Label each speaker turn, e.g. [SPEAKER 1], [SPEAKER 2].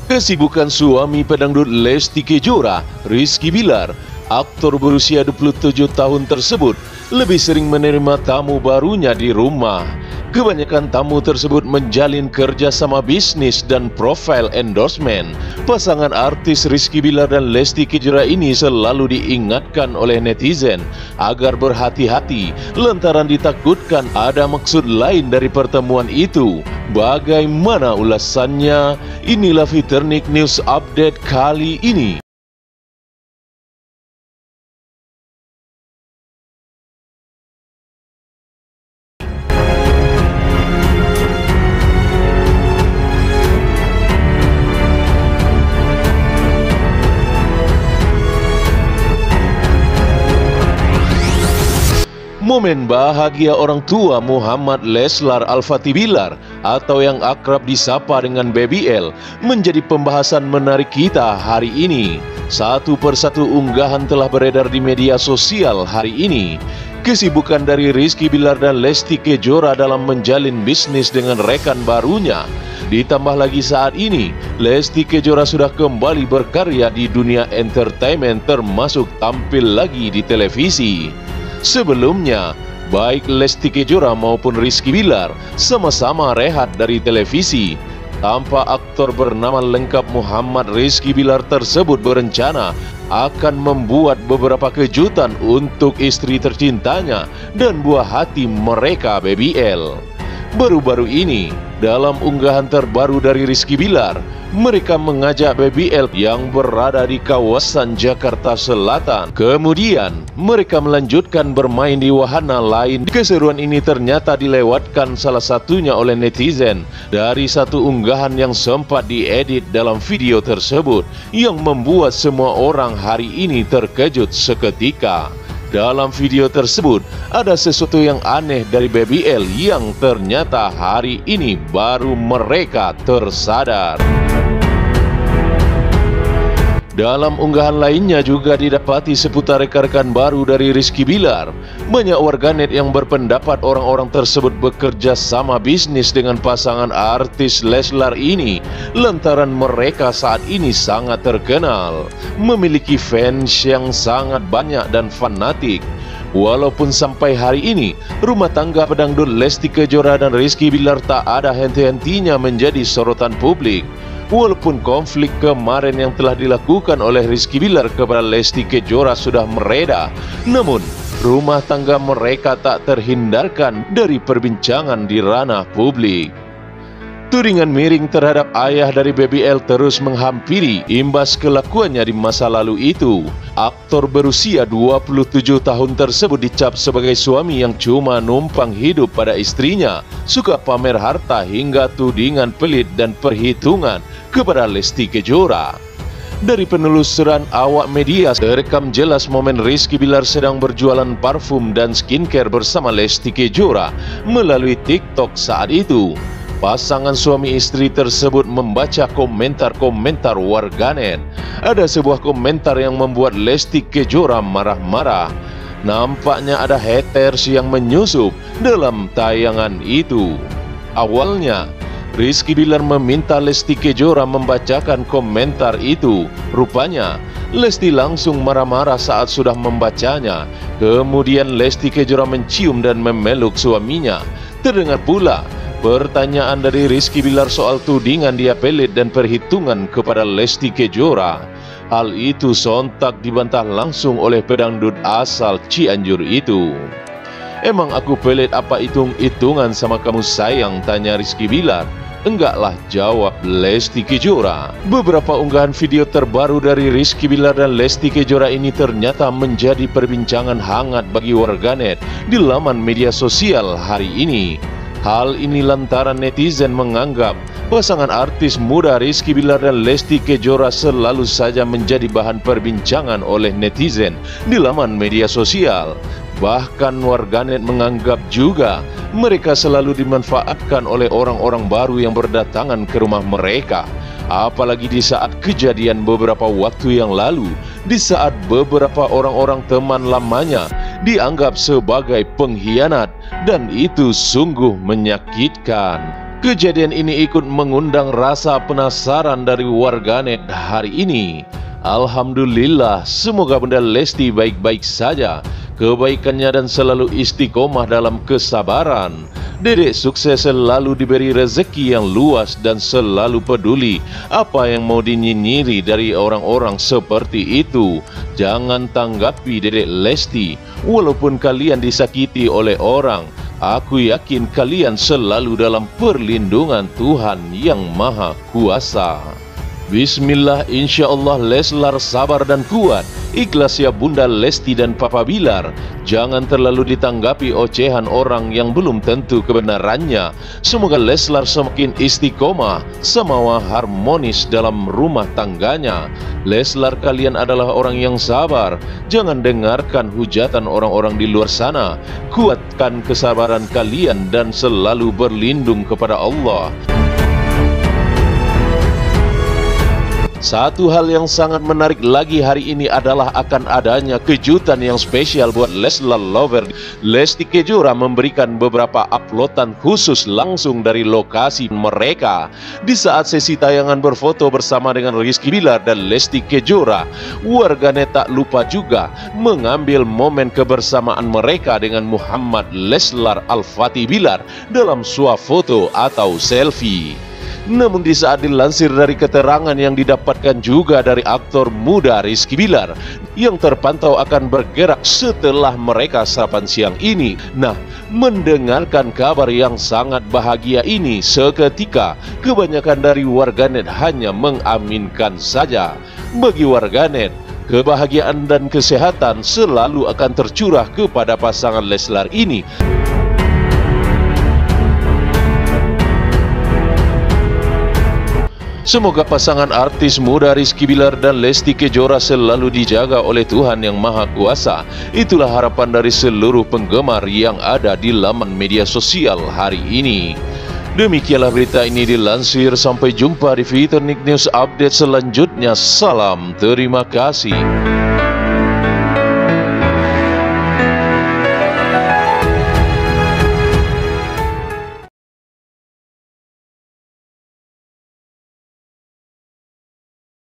[SPEAKER 1] Kesibukan suami pedangdut Lesti Kejora, Rizky Billar, aktor berusia 27 tahun tersebut, lebih sering menerima tamu barunya di rumah. Kebanyakan tamu tersebut menjalin kerjasama bisnis dan profil endorsement. Pasangan artis Rizky Billar dan Lesti Kejora ini selalu diingatkan oleh netizen agar berhati-hati lantaran ditakutkan ada maksud lain dari pertemuan itu. Bagaimana ulasannya? Inilah Fiternik News Update kali ini. Momen bahagia orang tua Muhammad Leslar Al-Fatih Billar atau yang akrab disapa dengan Baby L menjadi pembahasan menarik kita hari ini. Satu persatu unggahan telah beredar di media sosial hari ini. Kesibukan dari Rizky Billar dan Lesti Kejora dalam menjalin bisnis dengan rekan barunya. Ditambah lagi saat ini, Lesti Kejora sudah kembali berkarya di dunia entertainment termasuk tampil lagi di televisi. Sebelumnya, baik Lesti Kejora maupun Rizky Billar sama-sama rehat dari televisi. Tanpa aktor bernama lengkap Muhammad Rizky Billar tersebut berencana akan membuat beberapa kejutan untuk istri tercintanya dan buah hati mereka, Baby L. Baru-baru ini, dalam unggahan terbaru dari Rizky Billar, mereka mengajak Baby L yang berada di kawasan Jakarta Selatan. Kemudian, mereka melanjutkan bermain di wahana lain. Keseruan ini ternyata dilewatkan salah satunya oleh netizen dari satu unggahan yang sempat diedit dalam video tersebut, yang membuat semua orang hari ini terkejut seketika. Dalam video tersebut, ada sesuatu yang aneh dari Baby L yang ternyata hari ini baru mereka tersadar. Dalam unggahan lainnya juga didapati seputar rekan-rekan baru dari Rizky Billar. Banyak warganet yang berpendapat orang-orang tersebut bekerja sama bisnis dengan pasangan artis Leslar ini lantaran mereka saat ini sangat terkenal, memiliki fans yang sangat banyak dan fanatik. Walaupun sampai hari ini, rumah tangga pedangdut Lesti Kejora dan Rizky Billar tak ada henti-hentinya menjadi sorotan publik. Walaupun konflik kemarin yang telah dilakukan oleh Rizky Billar kepada Lesti Kejora sudah mereda, namun rumah tangga mereka tak terhindarkan dari perbincangan di ranah publik. Tudingan miring terhadap ayah dari Baby L terus menghampiri imbas kelakuannya di masa lalu itu. Aktor berusia 27 tahun tersebut dicap sebagai suami yang cuma numpang hidup pada istrinya, suka pamer harta hingga tudingan pelit dan perhitungan kepada Lesti Kejora. Dari penelusuran awak media, terekam jelas momen Rizky Billar sedang berjualan parfum dan skincare bersama Lesti Kejora melalui TikTok saat itu. Pasangan suami istri tersebut membaca komentar-komentar warganet. Ada sebuah komentar yang membuat Lesti Kejora marah-marah. Nampaknya ada haters yang menyusup dalam tayangan itu. Awalnya, Rizky Billar meminta Lesti Kejora membacakan komentar itu. Rupanya, Lesti langsung marah-marah saat sudah membacanya. Kemudian Lesti Kejora mencium dan memeluk suaminya. Terdengar pula pertanyaan dari Rizky Billar soal tudingan dia pelit dan perhitungan kepada Lesti Kejora. Hal itu sontak dibantah langsung oleh pedangdut asal Cianjur itu. "Emang aku pelit apa hitung-hitungan sama kamu sayang?" tanya Rizky Billar. "Enggaklah," jawab Lesti Kejora. Beberapa unggahan video terbaru dari Rizky Billar dan Lesti Kejora ini ternyata menjadi perbincangan hangat bagi warganet di laman media sosial hari ini. Hal ini lantaran netizen menganggap pasangan artis muda Rizky Billar dan Lesti Kejora selalu saja menjadi bahan perbincangan oleh netizen di laman media sosial. Bahkan warganet menganggap juga mereka selalu dimanfaatkan oleh orang-orang baru yang berdatangan ke rumah mereka. Apalagi di saat kejadian beberapa waktu yang lalu, di saat beberapa orang-orang teman lamanya dianggap sebagai pengkhianat, dan itu sungguh menyakitkan. Kejadian ini ikut mengundang rasa penasaran dari warganet hari ini. Alhamdulillah, semoga Bunda Lesti baik-baik saja, kebaikannya dan selalu istiqomah dalam kesabaran. Dedek sukses selalu diberi rezeki yang luas dan selalu peduli. Apa yang mau dinyinyiri dari orang-orang seperti itu? Jangan tanggapi Dedek Lesti. Walaupun kalian disakiti oleh orang, aku yakin kalian selalu dalam perlindungan Tuhan yang Maha Kuasa. Bismillah, insyaallah Leslar sabar dan kuat. Ikhlas ya Bunda Lesti dan Papa Bilar. Jangan terlalu ditanggapi ocehan orang yang belum tentu kebenarannya. Semoga Leslar semakin istiqomah, semawa harmonis dalam rumah tangganya. Leslar, kalian adalah orang yang sabar. Jangan dengarkan hujatan orang-orang di luar sana. Kuatkan kesabaran kalian dan selalu berlindung kepada Allah. Satu hal yang sangat menarik lagi hari ini adalah akan adanya kejutan yang spesial buat Leslar lover. Lesti Kejora memberikan beberapa uploadan khusus langsung dari lokasi mereka. Di saat sesi tayangan berfoto bersama dengan Rizky Bilar dan Lesti Kejora, warganet tak lupa juga mengambil momen kebersamaan mereka dengan Muhammad Leslar Al-Fatih Bilar dalam swafoto atau selfie. Namun di saat dilansir dari keterangan yang didapatkan juga dari aktor muda Rizky Bilar yang terpantau akan bergerak setelah mereka sarapan siang ini. Nah, mendengarkan kabar yang sangat bahagia ini seketika, kebanyakan dari warganet hanya mengaminkan saja. Bagi warganet, kebahagiaan dan kesehatan selalu akan tercurah kepada pasangan Leslar ini. Semoga pasangan artis muda Rizky Bilar dan Lesti Kejora selalu dijaga oleh Tuhan yang Maha Kuasa. Itulah harapan dari seluruh penggemar yang ada di laman media sosial hari ini. Demikianlah berita ini dilansir. Sampai jumpa di Fitur News Update selanjutnya. Salam, terima kasih.